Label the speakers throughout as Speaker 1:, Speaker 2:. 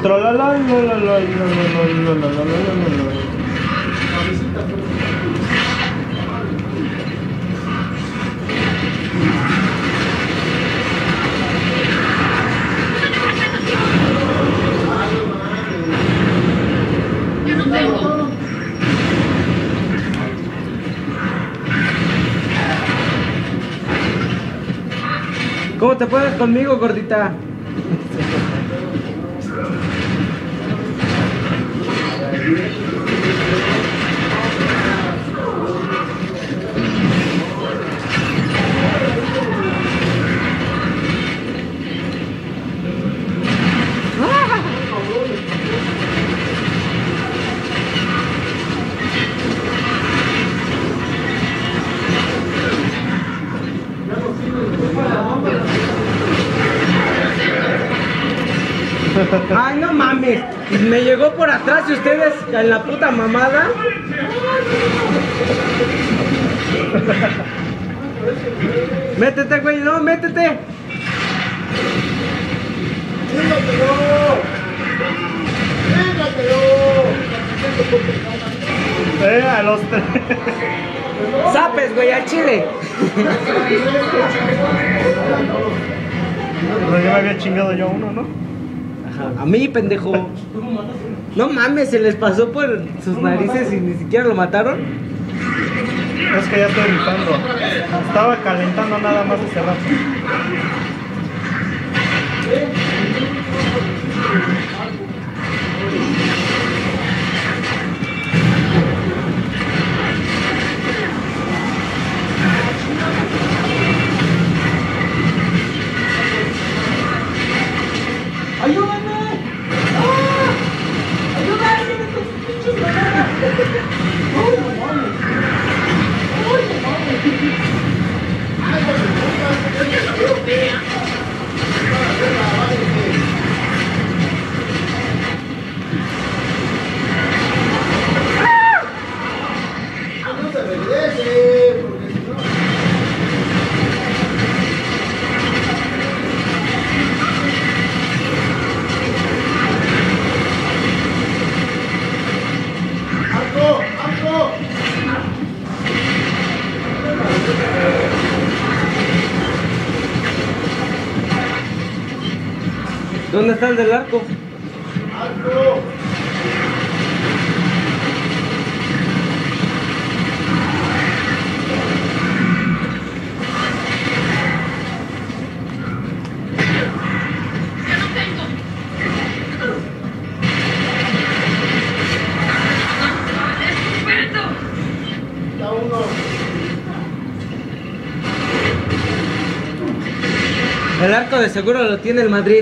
Speaker 1: ¿Cómo te pones conmigo, gordita? Ay, no mames, me llegó por atrás y ustedes en la puta mamada. Métete, güey, no, métete.
Speaker 2: A los tres.
Speaker 1: Zapes, güey, al chile.
Speaker 2: Pero ya me había chingado yo uno, ¿no?
Speaker 1: A mí, pendejo. No mames, se les pasó por sus narices y ni siquiera lo mataron.
Speaker 2: Es que ya estoy rifando. Estaba calentando nada más hace rato.
Speaker 1: ¡Ayúdame! ¡Ah! ¡Ayúdame! ¡Ay, no mames! ¡Ay, no
Speaker 3: No se regrese, porque si no...
Speaker 1: ¿Dónde está el del arco?
Speaker 3: ¡Arco!
Speaker 1: El arco de seguro lo tiene el Madrid.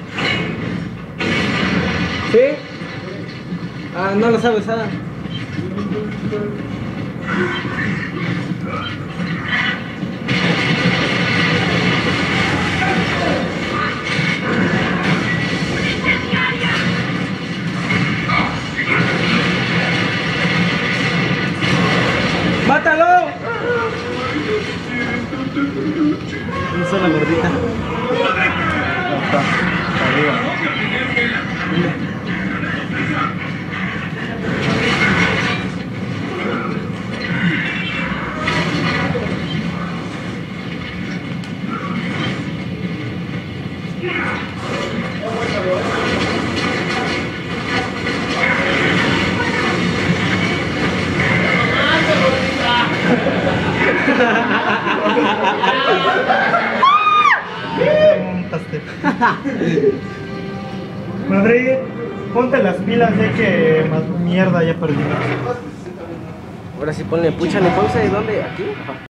Speaker 1: ¿Sí? Ah, no lo sabes, ah. ¡Mátalo! ¿Dónde está la gordita?
Speaker 2: Está arriba. Madrid, ponte las pilas de que más mierda ya perdimos.
Speaker 1: Ahora sí ponle pucha, ¿le pausa? ¿Y dónde? ¿Aquí?